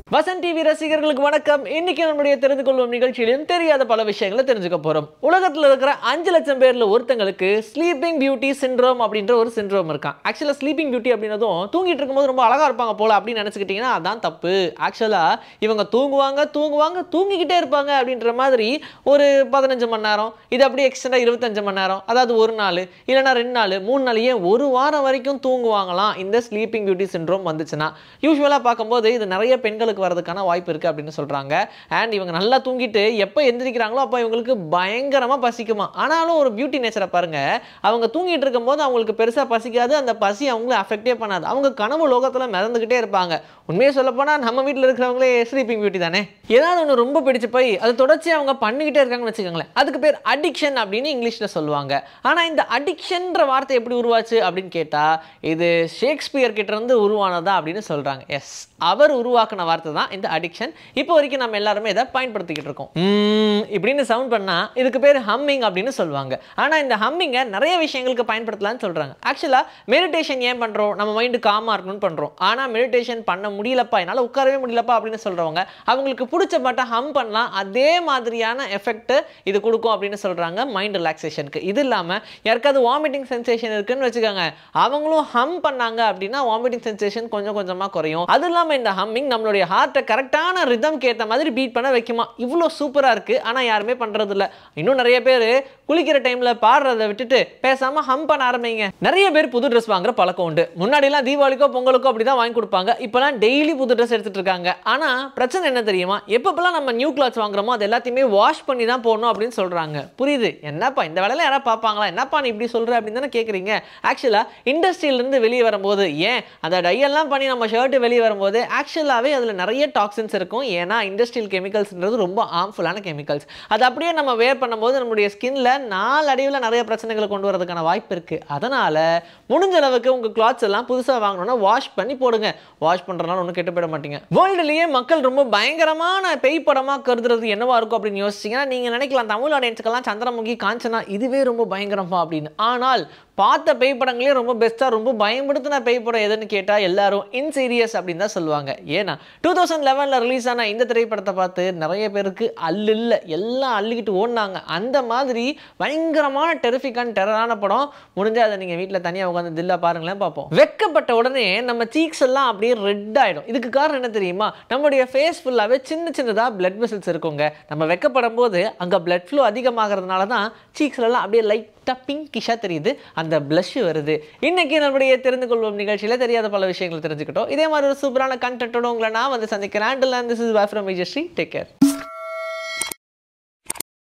Vasanth TV ரசிகர்களுக்கு வணக்கம். இன்னைக்கு நம்முடைய தெரிந்து கொள்வோம் நிகழ்ச்சியிலும் தெரியாத பல விஷயங்களை தெரிஞ்சுக்க போறோம். உலகத்தில் இருக்கிற 5 லட்சம் பேர்ல ஒருத்தங்களுக்கு ஸ்லீப்பிங் பியூட்டி சிண்ட்ரோம் அப்படின்ற ஒரு சிண்ட்ரோம் இருக்கான். ஆக்சுவலா ஸ்லீப்பிங் பியூட்டி அப்படின்னதும் தூங்கிட்டு இருக்கும்போது ரொம்ப அழகா இருப்பாங்க போல அப்படின்னு நினைச்சுக்கிட்டீங்கன்னா அதான் தப்பு. ஆக்சுவலா இவங்க தூங்கிக்கிட்டே இருப்பாங்க அப்படின்ற மாதிரி ஒரு 15 மணி நேரம், இது அப்படியே எக்ஸ்டெண்டா 25 மணி நேரம், அதாவது ஒரு நாள் இல்லைன்னா 2 நாள் 3 நாள் ஏன் ஒரு வாரம் வரைக்கும் தூங்குவாங்களாம் இந்த ஸ்லீப்பிங் பியூட்டி சிண்ட்ரோம் வந்துச்சுன்னா. யூஸ்வலா பார்க்கும்போது இது நிறைய பெண்களுக்கு வரதுக்கான வாய்ப்பு இருக்கு அப்படின்னு சொல்றாங்க. அண்ட் இவங்க நல்லா தூங்கிட்டு எப்ப எந்திரிக்கிறாங்களோ அப்ப இவங்களுக்கு பயங்கரமா பசிக்குமா. ஆனாலும் ஒரு பியூட்டி நேச்சரை பாருங்க, அவங்க தூங்கிட்டு இருக்கும்போது அவங்களுக்கு பெருசா பசிக்காது, அந்த பசி அவங்களை அஃபெக்டே பண்ணாது, அவங்க கனவு லோகத்துல மிதந்துகிட்டே இருப்பாங்க. உண்மையை சொல்ல போனா நம்ம வீட்டில் இருக்கிறவங்களே ஸ்லீப்பிங் பியூட்டி தானே. ஏதாவது ஒன்று ரொம்ப பிடிச்சு போய் அது தொடர்ச்சி அவங்க பண்ணிக்கிட்டே இருக்காங்கன்னு வச்சுக்கோங்களேன், அதுக்கு பேர் அடிக்ஷன் அப்படின்னு இங்கிலீஷ்ல சொல்லுவாங்க. ஆனா இந்த அடிக்ஷன்ற வார்த்தை எப்படி உருவாச்சு அப்படின்னு கேட்டா இது ஷேக்ஸ்பியர் கிட்ட இருந்து உருவானதா அப்படின்னு சொல்றாங்க. எஸ், அவர் உருவாக்கின வார்த்தை தான் இந்த அடிக்ஷன். இப்போ வரைக்கும் நம்ம எல்லாருமே இதை பயன்படுத்திக்கிட்டு இருக்கோம். இப்படின்னு சவுண்ட் பண்ணா இதுக்கு பேர் ஹம்மிங் அப்படின்னு சொல்லுவாங்க. ஆனா இந்த ஹம்மிங்கை நிறைய விஷயங்களுக்கு பயன்படுத்தலாம்னு சொல்றாங்க. ஆக்சுவலா மெடிடேஷன் ஏன் பண்றோம்? நம்ம மைண்டு காமா இருக்கணும்னு பண்றோம். ஆனா மெடிடேஷன் பண்ண முடியலப்பா, என்னால உட்காரவே முடியலப்பா அப்படின்னு சொல்றவங்க அவங்களுக்கு பிடிச்ச பாட்டை ஹம் பண்ணலாம், அதே மாதிரியான எஃபெக்ட் இது கொடுக்கும் அப்படின்னு சொல்றாங்க மைண்ட் ரிலாக்ஸேஷனுக்கு. இது இல்லாம யாருக்காவது வாமிட்டிங் சென்சேஷன் இருக்குன்னு வச்சுக்கோங்க, அவங்களும் ஹம் பண்ணாங்க அப்படின்னா வாமிட்டிங் சென்சேஷன் கொஞ்சம் கொஞ்சமா குறையும். அது இல்லாம இந்த ஹம்மிங் நம்மளுடைய ஹார்ட்டை கரெக்டான ரிதம்க்கு ஏற்ற மாதிரி பீட் பண்ண வைக்குமா. இவ்வளோ சூப்பரா இருக்கு. ஆனா யாருமே பண்றது இல்ல. இன்னும் நிறைய பேர் குளிக்கிற டைம்ல பாடுறதை விட்டுட்டு பேசாம ஹம் பண்ண ஆரம்பிங்க. நிறைய பேர் புது ட்ரெஸ் வாங்குற பழக்கம் உண்டு. முன்னாடி எல்லாம் தீபாவளிக்கோ பொங்கலுக்கோ அப்படிதான் வாங்கி கொடுப்பாங்க. இப்பெல்லாம் டெய்லி புது ட்ரெஸ் எடுத்துட்டு இருக்காங்க. ஆனா பிரச்சனை என்ன தெரியுமா? எப்பப்பெல்லாம் நம்ம நியூ கிளாத்ஸ் வாங்குறோமோ அது எல்லாத்தையுமே வாஷ் பண்ணி தான் போடணும் அப்படின்னு சொல்றாங்க. புரியுது, என்னப்பா இந்த வேலையில யாரா பார்ப்பாங்களா, என்னப்பா நீ இப்படி சொல்ற அப்படின்னு தானே கேட்குறீங்க. ஆக்சுவலா இண்டஸ்ட்ரியில இருந்து வெளியே வரும்போது, ஏன் அந்த டையெல்லாம் பண்ணி நம்ம ஷர்ட் வெளியே வரும்போது ஆக்சுவலாவே அதுல நிறைய டாக்ஸின்ஸ் இருக்கும். ஏன்னா இண்டஸ்ட்ரியல் கெமிக்கல்ஸ்ன்றது ரொம்ப ஹார்ம்ஃபுல்லான கெமிக்கல்ஸ். அது அப்படியே நம்ம வேர் பண்ணும்போது நம்மளுடைய ஸ்கின்ல நாளடைவில் நிறைய பிரச்சனைகளை கொண்டு வரதுக்கான வாய்ப்பு இருக்கு. அதனால முடிஞ்ச அளவுக்கு உங்க கிளாத்ஸ் எல்லாம் புதுசா வாங்கணும்னா வாஷ் பண்ணி போடுங்க. வாஷ் பண்றதுனால ஒன்றும் கெட்டு போயிட மாட்டீங்க. வேர்ல்டுலயே மக்கள் ரொம்ப பயங்கரமான பேய் படமா கருதுறது என்னவா இருக்கும் அப்படின்னு யோசிச்சீங்கன்னா நீங்க நினைக்கலாம் தமிழ் ஆடியன்ஸ்க்கெல்லாம் சந்திரமுகி, காஞ்சனா இதுவே ரொம்ப பயங்கரமா அப்படின்னு. ஆனால் பார்த்த பேய் படங்களே ரொம்ப பெஸ்டா ரொம்ப பயன்படுத்தின பேய் படம் எதுன்னு கேட்டா எல்லாரும் இன்சீரியஸ் அப்படின்னு தான் சொல்லுவாங்க. ஏன்னா 2011ல ரிலீஸ் ஆன இந்த திரைப்படத்தை பார்த்து நிறைய பேருக்கு அல்ல எல்லாம் அள்ளிக்கிட்டு ஓடினாங்க. அந்த மாதிரி பயங்கரமான டெரிஃபிக்கான டெரரான படம். முடிஞ்சா அதை நீங்க வீட்டில் தனியாக உட்காந்து தில்லா பாருங்களேன் பார்ப்போம். வெக்கப்பட்ட உடனே நம்ம சீக்ஸ் எல்லாம் அப்படியே ரெட் ஆயிடும். இதுக்கு காரணம் என்ன தெரியுமா? நம்மளுடைய ஃபேஸ் ஃபுல்லாவே சின்னதா பிளட் வெசல்ஸ் இருக்குங்க. நம்ம வெக்கப்படும் போது அங்க பிளட் ஃப்ளோ அதிகமாகிறதுனால தான் சீக்ஸ்ல எல்லாம் அப்படியே லைட்டா பிங்கிஷா தெரியுது, அந்த பிளஷ் வருது. இன்னைக்கு நம்முடைய தெரிந்து கொள்வோம் நிகழ்ச்சியில தெரியாத பல விஷயங்களை தெரிஞ்சுக்கிட்டோம். இதே மாதிரி ஒரு சூப்பரான கண்டென்ட்டோட உங்களை நான் வந்து சந்திக்கிறேன். This is bye from Vijay Sri. Take care.